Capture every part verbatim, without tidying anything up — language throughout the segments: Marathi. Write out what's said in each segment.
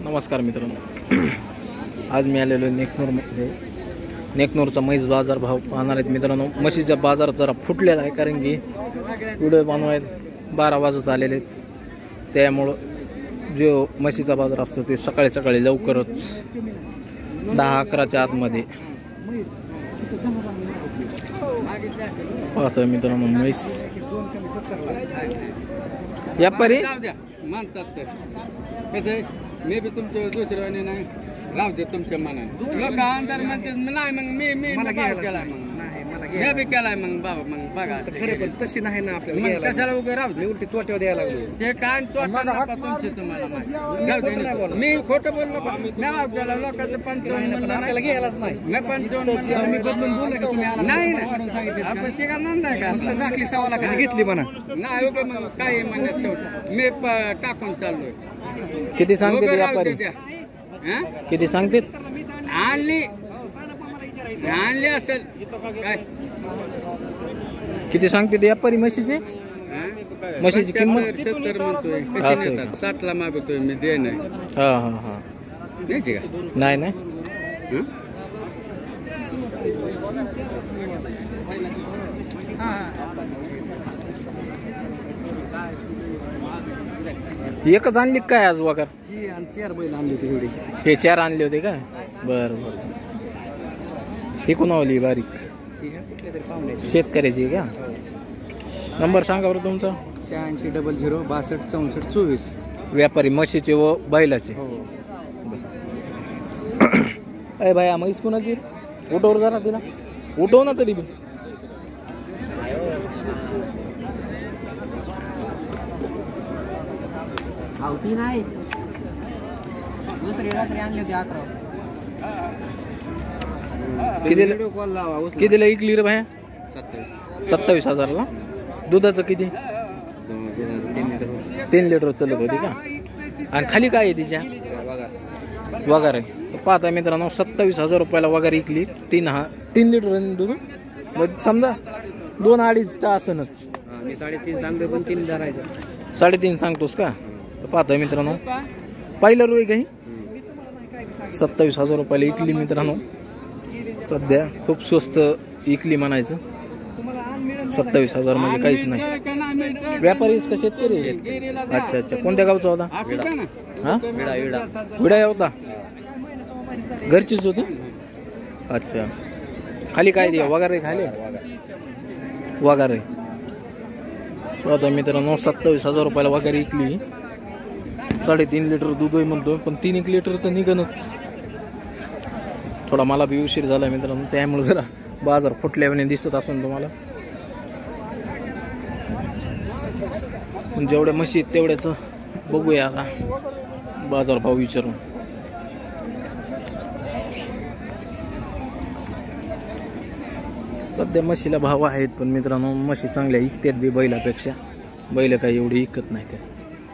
नमस्कार मित्रांनो, आज मी आलेलो नेकनूरमध्ये. नेकनूरचा म्हैस बाजार भाव पाहणार आहेत मित्रांनो. म्हशीचा बाजार जरा फुटलेला आहे, कारण की व्हिडिओ बनवायला बारा वाजत आलेले आहेत. त्यामुळं जो म्हशीचा बाजार असतो ते सकाळी सकाळी लवकरच दहा अकराच्या आतमध्ये पाहतोय मित्रांनो. म्हैस व्यापारी म्हणतात कसं मी बी तुमच्या दुसऱ्याने नाही राहू दे तुमच्या मनाने. लोक अंधार म्हणते नाही, मग मी मी भाव केलाय, मग मी बी केलाय, मग बाबा मग बघा खरं पण तशी नाही ना आपल्याला. कशाला उभं राहू दे, उलटी तोट्यावर द्यायला लागलो. ते काय तोटा नका तुमचे तुम्हाला माहिती. जाऊ दे, मी खोटं बोललो का? मी भाव केला लोकांचं पंचावन्न म्हणलं आपल्याला घ्यायलाच नाही. मी पंचावन्न म्हणलं. मी बदलून बोलले का तुम्ही आला नाही ना आपण ते का नाही का साखळी सवाला कधी घेतली म्हणा. नाही उभं मग काय म्हणण्यात ठेवतो मी टाकून चाललोय. किती सांगते उभं राहू व्यापारी? दे त्या. हं? किती सांगते? आणली आणली असेल काय किती सांगते व्यापारी म्हशीचे? म्हशीची किंमत सत्तर म्हणतोय. असं कशी आहे नेतात? साठला मागतोय मी, दे नाही हा हा हा द्यायची का? नाही नाही हं? एकच आणली काय आज वगैरे? ही आणि चार बैल आणली होती एवढी. हे चार आणले होते का? बरं बरं. ही कुणावली बारीक? ठीक आहे, कुठल्या तरी पाहुण्याची. शेतकऱ्याची का? नंबर सांगा बरं तुमचा. शहाऐंशी डबल झिरो बासष्ट चौसष्ट चोवीस. व्यापारी म्हशीचे व बैलाचे. हो. अरे भाई म्हैस कुणाची? उठवर जरा तिला उठव ना तरी बी. आवती नाही, दुसरी रात्री आणली होती अकरा. कितीला कॉल लावा. कितीला इकली रे भाया? सत्तावीस सत्तावीस हजारला. दुधाचं किती? तीन लिटर चालत होती का? आणि खाली काय आहे तिच्या? वगार आहे. पाहता मित्रांनो, सत्तावीस हजार रुपयाला वगार इकली. तीन हा तीन लिटर दूध. मग समजा दोन अडीच तासनच. मी साडेतीन सांगतो, पण तीन धरायचं. साडेतीन सांगतोस का? पाहता मित्रांनो, पहिलं रुई काही सत्तावीस हजार रुपयाला इकली मित्रांनो. सध्या खूप स्वस्त इकली म्हणायचं. सत्तावीस हजार म्हणजे काहीच नाही. व्यापारीच का शेतकरी? अच्छा अच्छा. कोणत्या गावचा होता? हा, विडा होता. घरचीच होती. अच्छा. खाली काय द्या? वगैरे खाली वगैरे. आता मित्रांनो, सत्तावीस हजार रुपयाला वगैरे इकली. साडेतीन लिटर दूध आहे म्हणतो, पण तीन एक लिटर तर निघणच. थोडा मला बी उशीर झाला मित्रांनो, त्यामुळे जरा बाजार फुटल्याने दिसत असेल तुम्हाला. पण जेवढ्या म्हशी आहेत तेवढ्याच बघूया आता बाजार भाव विचारून. सध्या म्हशीला भाव आहेत, पण मित्रांनो म्हशी चांगल्या इकतात बी बैलापेक्षा. बैल काही एवढी इकत नाही ते.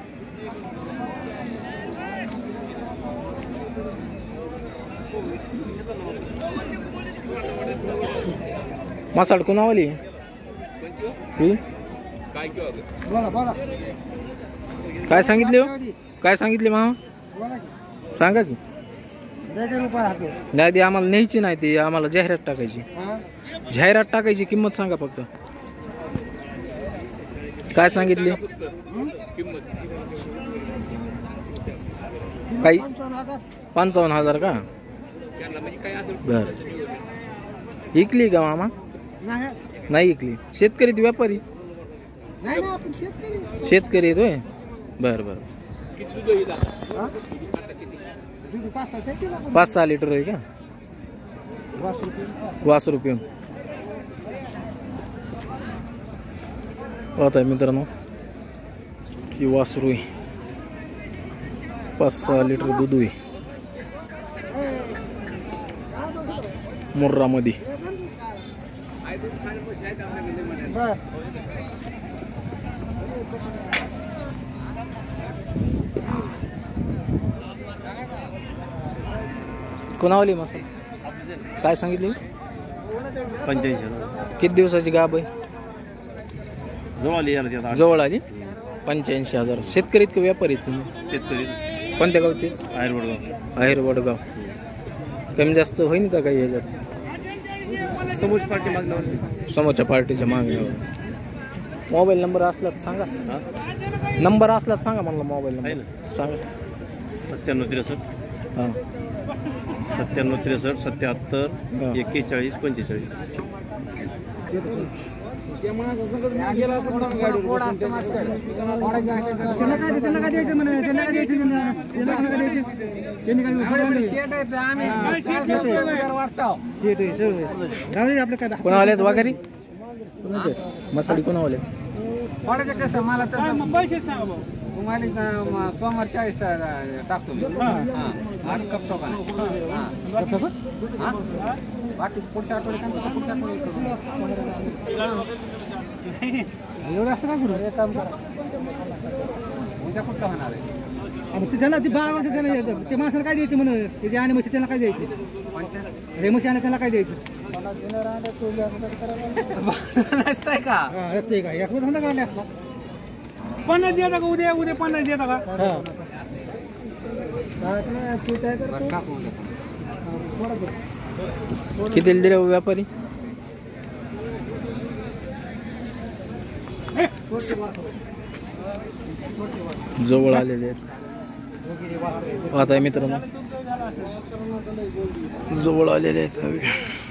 मासाड कोणावाली ही? काय सांगितले हो? काय सांगितले मामा? सांगा की. नाही ती आम्हाला न्यायची नाही, ती आम्हाला जाहिरात टाकायची. जाहिरात टाकायची. किंमत सांगा फक्त. काय सांगितली? काही पंचावन्न हजार का? बर. इकली का मामा? नाही इकली. शेतकरी ती व्यापारी? शेतकरी येतोय. बर बर. पाच सहा लिटर आहे का? वास रुपये. पाहताय मित्रांनो, ही वासरू आहे. पाच सहा लिटर दूध आहे मुर्रामध्ये. कोणावली मसाला? काय सांगितली? पंच्याऐंशी. किती दिवसाची गाब आहे? जवळ आली याला जवळ आली. पंच्याऐंशी हजार. शेतकरी का व्यापारी तुम्ही? शेतकरी. कोणत्या गावचे? आहेर वडगाव. आहेर वडगाव. कमी जास्त होईल का काही ह्याच्यात? समोर पार्टी मागण्यावर. समोरच्या पार्टीच्या मागण्यावर. मोबाईल नंबर असला तर सांगा. नंबर असला तर सांगा मला. मोबाईल नंबर सांगा. सत्त्याण्णव त्रेसष्ट हां सत्त्याण्णव त्रेसष्ट सत्याहत्तर एक्केचाळीस पंचेचाळीस. कोणा आले वगैरे मसाली कोणा आले? कसं मला तसं तुम्हाला सोमवार चाळीस टाकतो मी. आज कपतो का बाकी पुढच्या आठवड्यात पुढच्या एवढं असं का करू? एक काम करा उद्या कुठलं होणार आहे? त्याला ती बारा वर्ष त्याला ते माणसाला काय द्यायचं म्हणून ते आणि म्हशी त्याला काय द्यायचं? हे म्हशी आणि त्याला काय द्यायचं? नसतंय का रस्ते का एक धंदा काढला असला पन्नास देता का उद्या उद्या पन्नास देता का? किती दिले व्यापारी? जवळ आलेले आहेत. पाहताय मित्रांनो जवळ आलेले आहेत.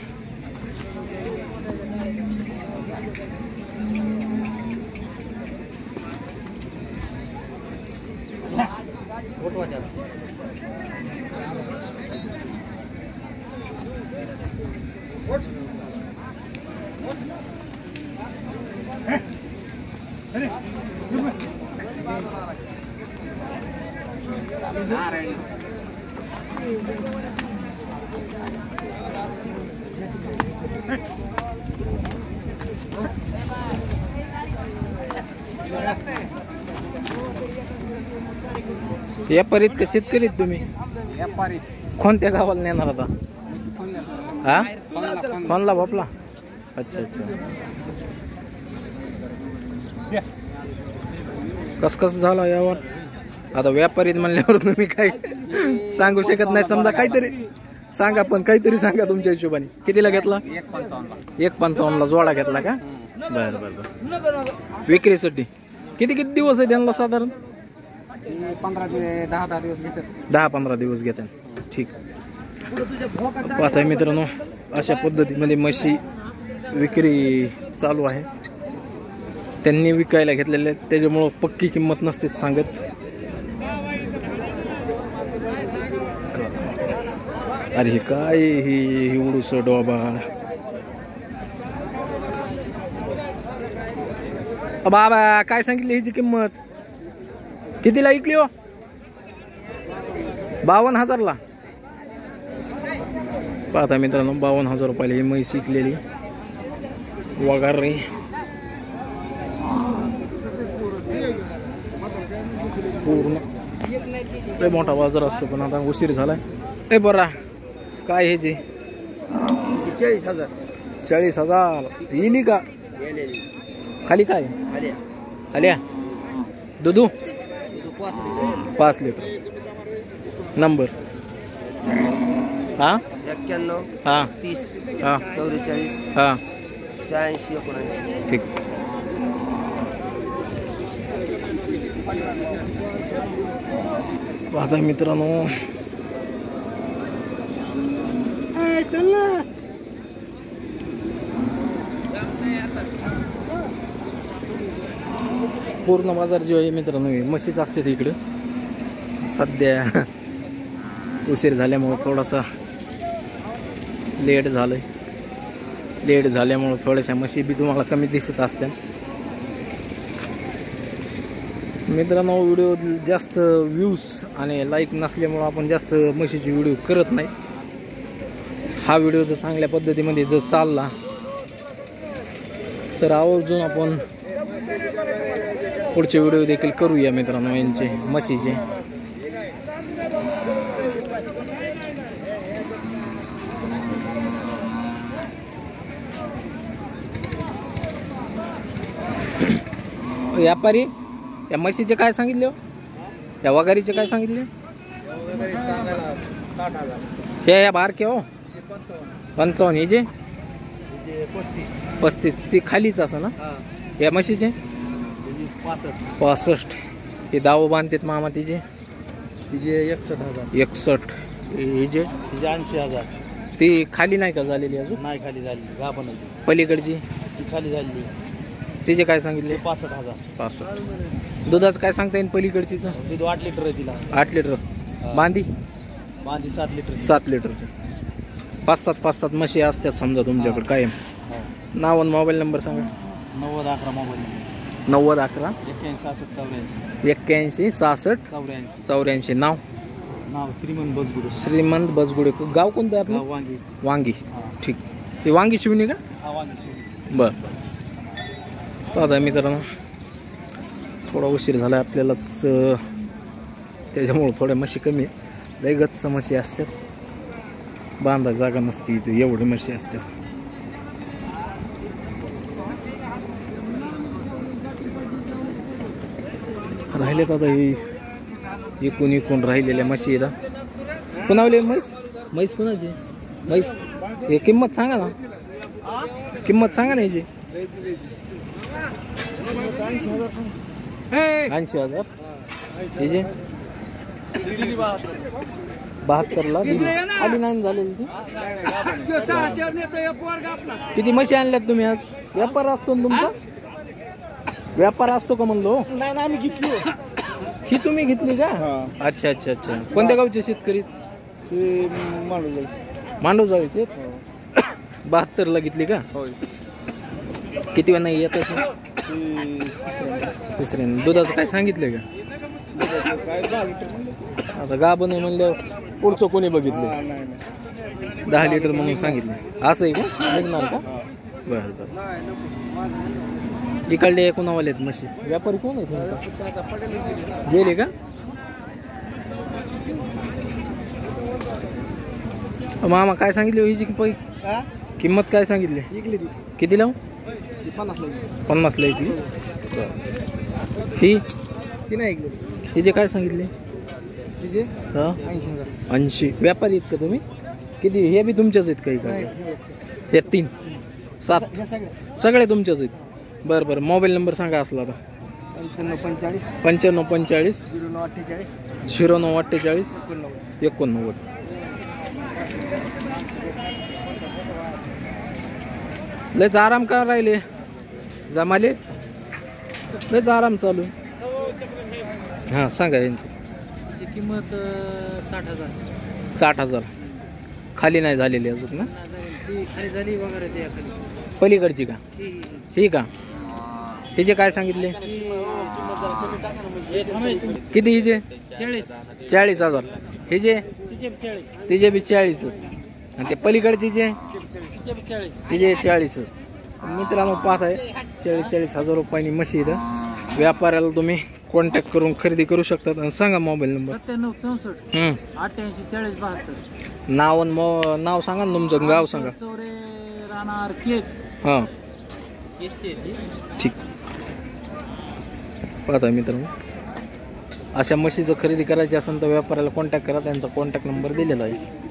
व्यापारीत का शेतकरीत तुम्ही? व्यापारी. कोणत्या गावाला नेणार आता? हा कोणला बापला? अच्छा अच्छा. कस कस झाला यावर? आता व्यापारीत म्हणल्यावर तुम्ही काही सांगू शकत नाही. समजा काहीतरी सांगा पण काहीतरी सांगा तुमच्या हिशोबाने. कितीला घेतला? एक पंचावन्न ला जोडा घेतला का? बर बर बर. विक्रीसाठी किती किती दिवस आहे त्यांना साधारण? पंधरा दहा दहा दिवस घेतात. दहा पंधरा दिवस घेतात. ठीक. पाहताय मित्रांनो अशा पद्धतीमध्ये म्हशी विक्री चालू आहे. त्यांनी विकायला घेतलेले आहेत त्याच्यामुळं पक्की किंमत नसते सांगत. अरे हे काय ही एवढूस डोबाळ. बाबा काय सांगितली ह्याची किंमत? कितीला विकली हो? बावन्न हजारला. पाहता मित्रांनो बावन्न हजार रुपयाला ही म्हैस विकलेली वगार रे. पूर्ण लय मोठा बाजार असतो पण आता उशीर झालाय. ए बरा काय हे जे चाळीस हजार चाळीस हजार येली का? खाली काय आल्या? दुधू पाच लिटर. नंबर हा एक्क्याण्णव हा तीस हा चौवेचाळीस हा शहाऐंशी एकोणऐंशी. ठीक. पाहता मित्रांनो पूर्ण बाजार जो आहे मित्रांनो म्हशीच असते इकडं. सध्या उशीर झाल्यामुळं थोडासा लेट झालंय. लेट झाल्यामुळं थोड्याशा म्हशी बी तुम्हाला कमी दिसत असत्या. मित्रांनो व्हिडिओ जास्त व्ह्यूज आणि लाईक नसल्यामुळं आपण जास्त म्हशीची व्हिडिओ करत नाही. हा व्हिडिओ जर चांगल्या पद्धतीमध्ये जर चालला तर आवर्जून आपण पुढचे व्हिडिओ देखील करूया मित्रांनो यांचे म्हशीचे. व्यापारी या म्हशीचे काय सांगितले? या वगारीचे काय सांगितले? हे या बारक्या हो पंचावन्न हिचे पस्तीस पस्तीस ती खालीच असं ना या म्हशीचे पासष्ट पासष्ट हे दावं बांधतात मामा तिचे तिचे एकसष्ट हजार एकसष्ट हिचे तिचे ऐंशी हजार ती खाली नाही का झालेली अजून नाही खाली झाली गाभण पलीकडची ती खाली झाली तिचे काय सांगितले पासष्ट हजार पासष्ट दुधाचं काय सांगता येईल पलीकडचीचं दूध आठ लिटर आहे तिला आठ लिटर बांधी बांधी सात लिटर सात लिटरचं पाच सात पाच सात म्हशी असतात समजा तुमच्याकडे कायम नाव आणि मोबाईल नंबर सांगा नव्वद अकरा मोबाईल नव्वद अकरा एक्क्याऐंशी सहासष्ट चौऱ्याऐंशी एक्क्याऐंशी सहासष्ट चौऱ्याऐंशी चौऱ्याऐंशी नाव नाव श्रीमंत बसगुडे श्रीमंत बसगुडे गाव कोणतं आहे गाव आपलं वांगी वांगी ठीक ते वांगी शिवणी का हा वांगी शिवणी बर तर आता मित्रांनो थोडा उशीर झाला आपल्यालाच त्याच्यामुळं थोड्या म्हशी कमी आहे लय गच्च म्हशी असतात बांधा जागा नसती इथे एवढी म्हशी असतात राहिलेत आता हे इकून इकून राहिलेल्या म्हशी आहेत कुणावले म्हैस म्हैस कुणाची म्हैस हे किंमत सांगा ना किंमत सांगा ना याची ऐंशी हजार याची बहात्तरला आली नाही झालेली ती किती म्हशी आणल्यात तुम्ही आज व्यापार असतो ना तुमचा व्यापार असतो का म्हणलो नाही ना आम्ही घेतली ही तुम्ही घेतली का अच्छा अच्छा अच्छा कोणत्या गावचे शेतकरी मांडवजाळीचे बहात्तरला घेतली का किती वेळा नाही येत असेल तिसऱ्याने दुधाचं काय सांगितलंय का आता गाभण आहे म्हणल्यावर पुढचं कोणी बघितलं दहा लिटर म्हणून सांगितलं असं आहे का निघणार का बरं बरं इकडले कोणावाले आहेत म्हशी व्यापारी कोण आहेत गेले का मामा काय सांगितली हिची पै किंमत काय सांगितली किती लाव पन्नासला इकली ही हिचे काय सांगितले ऐंशी व्यापारी आहेत का तुम्ही किती हे बी तुमच्याच आहेत काही काय हे तीन सात सगळे तुमच्याच आहेत बरं बरं मोबाईल नंबर सांगा असला आता पंच्याण्णव पंचेचाळीस पंच्याण्णव पंचेचाळीस झिरो नऊ अठ्ठेचाळीस झिरो नऊ अठ्ठेचाळीस एकोणनव्वद लयच आराम का राहिले जमाले लयच आराम चालू हां सांगा यांची किंमत साठ हजार साठ हजार खाली नाही झालेली अजून ना ती खाली झाली वगैरे ते खाली पलीकडची का ही का हिचे काय सांगितले किती हिचे चाळीस चाळीस हजार हिचे तिचे चाळीस तिचे बी चाळीस आणि ते पलीकडचे जे तिचे चाळीस तिचे चाळीसच मित्रांनो पाहत आहे चाळीस चाळीस हजार रुपयांनी म्हशी इथं व्यापाऱ्याला तुम्ही कॉन्टॅक्ट करून खरेदी करू शकतात आणि सांगा मोबाईल नंबर सत्त्याण्णव चौसष्ट अठ्ठ्याऐंशी चाळीस बहात्तर नाव आणि मो नाव सांगा ना तुमचं गाव सांगा चौरे राहणार केच हां ठीक पाहता मित्रांनो अशा म्हशीचं खरेदी करायची असेल तर व्यापाऱ्याला कॉन्टॅक्ट करा त्यांचा कॉन्टॅक्ट नंबर दिलेला आहे